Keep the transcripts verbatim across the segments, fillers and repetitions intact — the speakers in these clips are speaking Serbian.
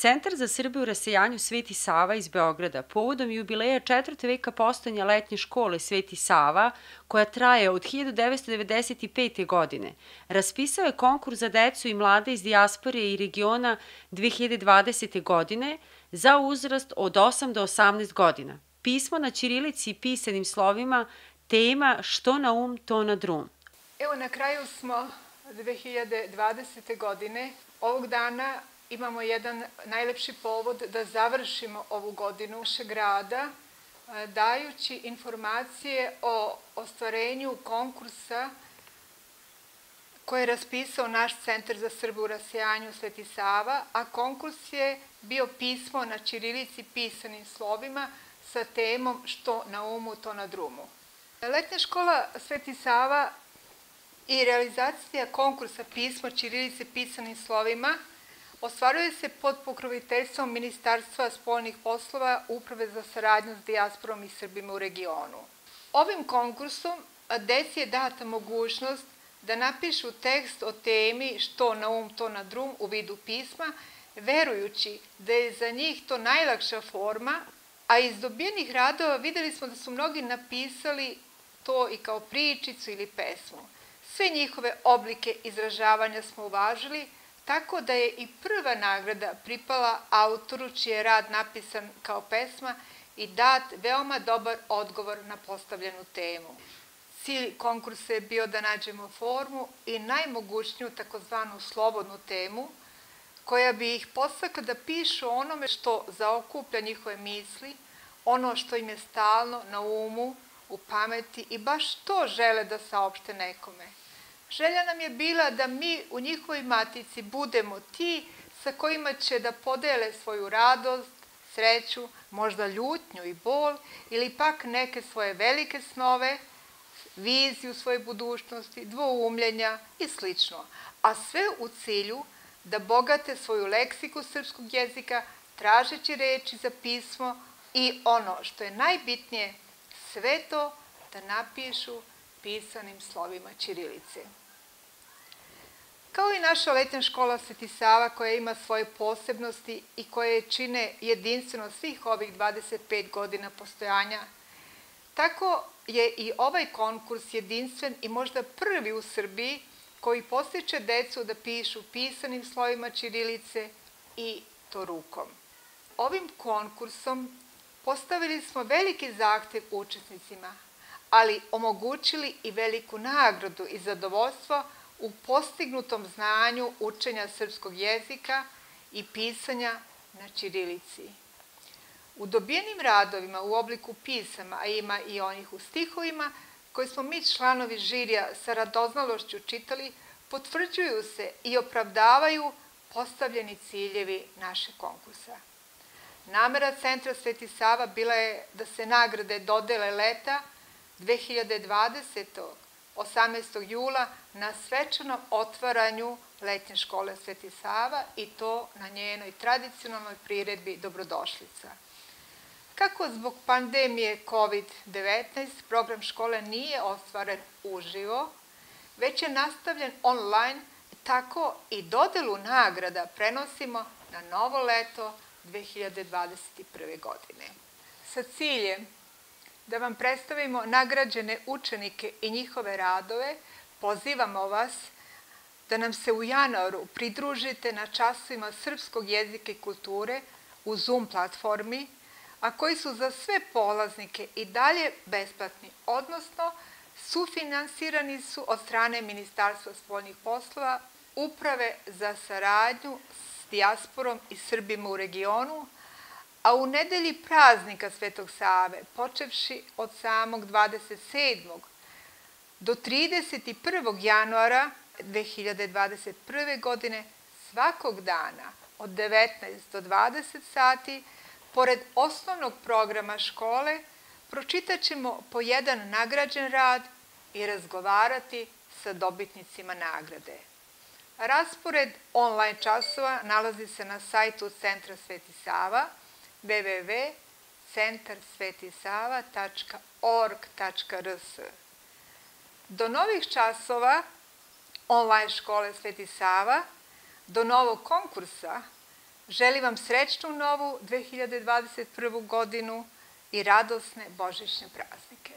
Centar za Srbe u rasejanju Sveti Sava iz Beograda povodom jubileja četvrtog veka postojanja letnje škole Sveti Sava, koja traje od hiljadu devetsto devedeset pete. godine, raspisao je konkurs za decu i mlade iz dijaspore i regiona dve hiljade dvadesete. godine za uzrast od osam do osamnaest godina. Pismo na ćirilici i pisanim slovima, tema Što na um, to na drum. Evo, na kraju smo dve hiljade dvadesete. godine. Ovog dana imamo jedan najlepši povod da završimo ovu godinu našeg rada, dajući informacije o ostvarenju konkursa koje je raspisao naš Centar za Srbe u rasejanju Sveti Sava, a konkurs je bio pismo na ćirilici pisanim slovima sa temom Što na umu, to na drumu. Letnja škola Sveti Sava i realizacija konkursa pismo ćirilice pisanim slovima ostvaruje se pod pokroviteljstvom Ministarstva spoljnih poslova, Uprave za saradnju s dijasporom i Srbima u regionu. Ovim konkursom deci je data mogućnost da napišu tekst o temi Što na um, to na drum u vidu pisma, verujući da je za njih to najlakša forma, a iz dobijenih radova videli smo da su mnogi napisali to i kao pričicu ili pesmu. Sve njihove oblike izražavanja smo uvažili, tako da je i prva nagrada pripala autoru čiji je rad napisan kao pesma i dat veoma dobar odgovor na postavljenu temu. Cilj konkursa je bio da nađemo formu i najmogućniju takozvanu slobodnu temu, koja bi ih podstakla da pišu onome što zaokuplja njihove misli, ono što im je stalno na umu, u pameti i baš to žele da saopšte nekome. Želja nam je bila da mi u njihovoj matici budemo ti sa kojima će da podele svoju radost, sreću, možda ljutnju i bol ili pak neke svoje velike snove, viziju svoje budućnosti, dvoumljenja i slično, a sve u cilju da bogate svoju leksiku srpskog jezika tražeći reči za pismo i ono što je najbitnije, sve to da napišu pisanim slovima ćirilice. Kao i naša letnja škola Sveti Sava, koja ima svoje posebnosti i koje čine jedinstveno svih ovih dvadeset pet godina postojanja, tako je i ovaj konkurs jedinstven i možda prvi u Srbiji koji podstiče decu da pišu pisanim slovima ćirilice i to rukom. Ovim konkursom postavili smo veliki zahtev učesnicima, ali omogućili i veliku nagradu i zadovoljstvo u postignutom znanju učenja srpskog jezika i pisanja na ćirilici. U dobijenim radovima u obliku pisama, a ima i onih u stihovima, koje smo mi članovi žirija sa radoznalošću čitali, potvrđuju se i opravdavaju postavljeni ciljevi našeg konkursa. Namera Centra Sveti Sava bila je da se nagrade dodele leta dve hiljade dvadesetog. osamnaestog jula na svečanom otvaranju letnje škole Sveti Sava i to na njenoj tradicionalnoj priredbi Dobrodošlica. Kako zbog pandemije kovid devetnaest program škole nije ostvaren uživo, već je nastavljen online, tako i dodelu nagrada prenosimo na novo leto dve hiljade dvadeset prve. godine. Sa ciljem da vam predstavimo nagrađene učenike i njihove radove, pozivamo vas da nam se u januaru pridružite na časovima srpskog jezika i kulture u Zoom platformi, a koji su za sve polaznike i dalje besplatni, odnosno sufinansirani su od strane Ministarstva spoljnih poslova, Uprave za saradnju s dijasporom i Srbima u regionu, a u nedelji praznika Svetog Save, počevši od samog dvadeset sedmog do trideset prvog januara dve hiljade dvadeset prve. godine, svakog dana od devetnaest do dvadeset sati, pored osnovnog programa škole, pročitat ćemo po jedan nagrađen rad i razgovarati sa dobitnicima nagrade. Raspored online časova nalazi se na sajtu Centra Sveti Sava w w w tačka centar sveti sava tačka org tačka r s. Do novih časova online škole Sveti Sava, do novog konkursa, Želim vam srećnu novu dve hiljade dvadeset prvu godinu i radosne božićne praznike.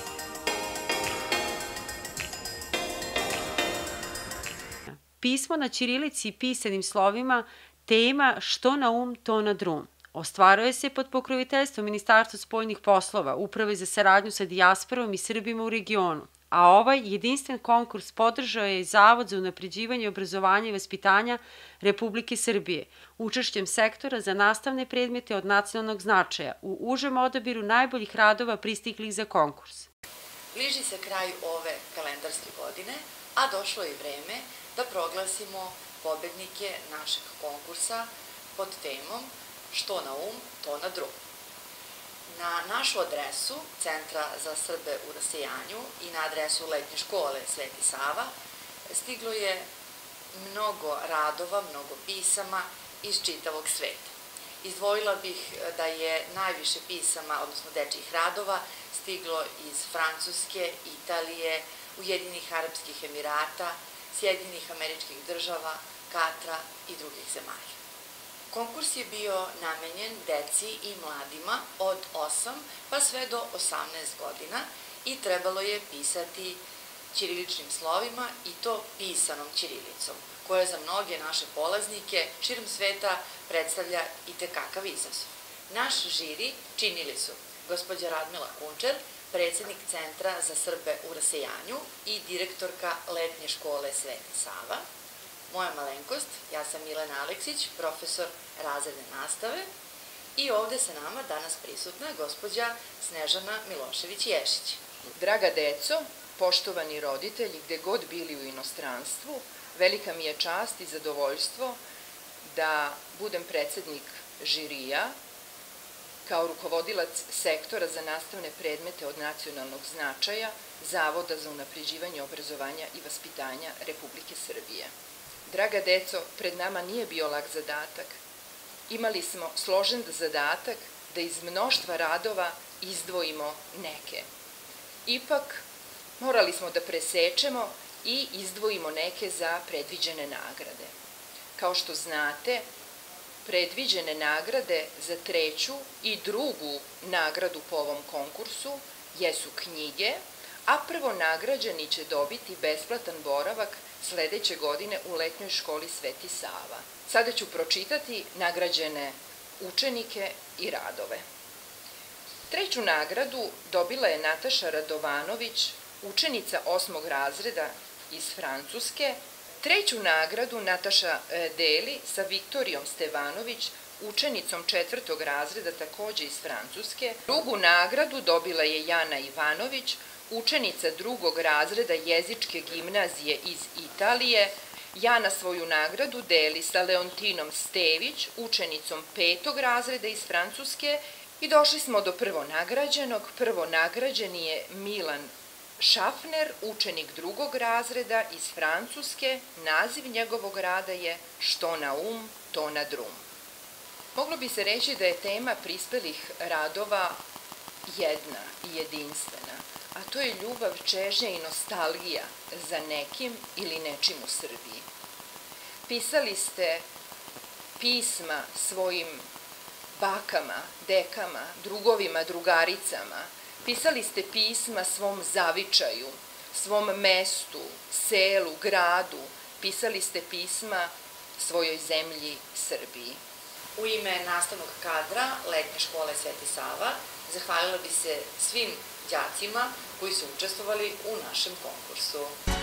Pismo na ćirilici i pisanim slovima, tema Što na um, to na drum. Ostvaruje se pod pokroviteljstvom Ministarstva spoljnih poslova, Uprave za saradnju sa dijasporom i Srbima u regionu, a ovaj jedinstven konkurs podržao je i Zavod za unapređivanje obrazovanja i vaspitanja Republike Srbije, učešćem sektora za nastavne predmete od nacionalnog značaja u užem odabiru najboljih radova pristiglih za konkurs. Bliži se kraj ove kalendarske godine, a došlo je vreme da proglasimo pobednike našeg konkursa pod temom Što na um, to na drum. Na našu adresu Centra za Srbe u rasejanju i na adresu Letnje škole Sveti Sava stiglo je mnogo radova, mnogo pisama iz čitavog sveta. Izdvojila bih da je najviše pisama, odnosno dečjih radova, stiglo iz Francuske, Italije, Ujedinjenih Arapskih Emirata, Sjedinjenih Američkih Država, Katra i drugih zemalja. Konkurs je bio namenjen deci i mladima od osam pa sve do osamnaest godina i trebalo je pisati ćiriličnim slovima i to pisanom ćirilicom, koja za mnoge naše polaznike širom sveta predstavlja i tekakav izazov. Naš žiri činili su gospođa Radmila Kunčer, predsednik Centra za Srbe u rasejanju i direktorka Letnje škole Sveti Sava, moja malenkost, ja sam Milena Aleksić, profesor razredne nastave i ovde sa nama danas prisutna gospođa Snežana Milošević-Ješić. Draga deco, poštovani roditelji, gde god bili u inostranstvu, velika mi je čast i zadovoljstvo da budem predsednik žirija kao rukovodilac sektora za nastavne predmete od nacionalnog značaja Zavoda za unapređivanje obrazovanja i vaspitanja Republike Srbije. Draga deco, pred nama nije bio lak zadatak. Imali smo složen zadatak da iz mnoštva radova izdvojimo neke. Ipak, morali smo da presečemo i izdvojimo neke za predviđene nagrade. Kao što znate, predviđene nagrade za treću i drugu nagradu po ovom konkursu jesu knjige, a prvo nagrađeni će dobiti besplatan boravak sledeće godine u Letnjoj školi Sveti Sava. Sada ću pročitati nagrađene učenike i radove. Treću nagradu dobila je Nataša Radovanović, učenica osmog razreda iz Francuske. Treću nagradu Nataša deli sa Viktorijom Stevanović, učenicom četvrtog razreda takođe iz Francuske. Drugu nagradu dobila je Jana Ivanović, učenica drugog razreda jezičke gimnazije iz Italije. Jana svoju nagradu deli sa Leontinom Stević, učenicom petog razreda iz Francuske. I došli smo do prvonagrađenog. Prvonagrađeni je Milan Šafner, učenik drugog razreda iz Francuske. Naziv njegovog rada je Što na um, to na drum. Moglo bi se reći da je tema prispelih radova jedna i jedinstvena, a to je ljubav, čežnja i nostalgija za nekim ili nečim u Srbiji. Pisali ste pisma svojim bakama, dekama, drugovima, drugaricama. Pisali ste pisma svom zavičaju, svom mestu, selu, gradu. Pisali ste pisma svojoj zemlji Srbiji. U ime nastavnog kadra Letnje škole Sveti Sava zahvalila bi se svim đacima koji su učestvovali u našem konkursu.